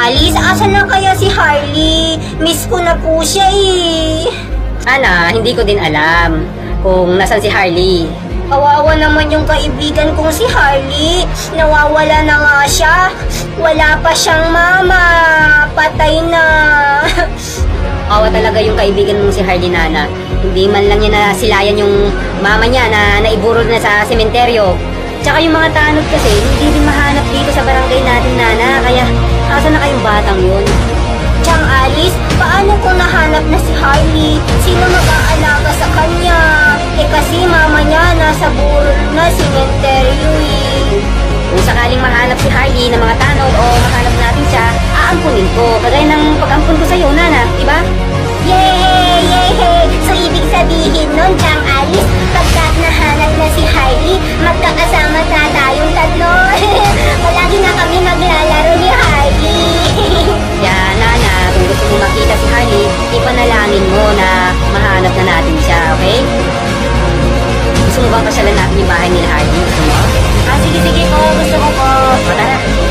Alice, asan na kaya si Harley? Miss ko na po siya eh. Ana, hindi ko din alam kung nasan si Harley. Kawawa naman yung kaibigan kong si Harley. Nawawala na nga siya. Wala pa siyang mama. Patay na. Kawawa talaga yung kaibigan mong si Harley, Nana. Hindi man lang niya nasilayan yung mama niya na naiburol na sa sementeryo. Tsaka yung mga tanod kasi, hindi din mahanap dito sa barangay natin, Nana. Kaya, asa na kayong batang yun? Tiyang Alice, paano kung nahanap na si Harley? Sino mag-aalaga sa kanya? Eh kasi mama niya nasa burol na sementeryo eh. Kung sakaling mahanap si Harley ng mga tanod o mahanap natin siya, aampunin ko. Kagaya ng pag-ampun ko sa'yo, Nana, diba? Yay! Yay! So ibig sabihin nun, Tiyang Alice, pagka nahanap na si Harley, magkakasama na tayong tatlo. Palagi na kami maglalaro ni Harley. Kaya, Nana, kung gusto mo makita si Harley, ipanalangin mo na mahanap na natin siya, okay? Gusto mo bang pasyalan natin yung bahay nila Harley? Gusto mo? Sige po, gusto ko po. O, tara.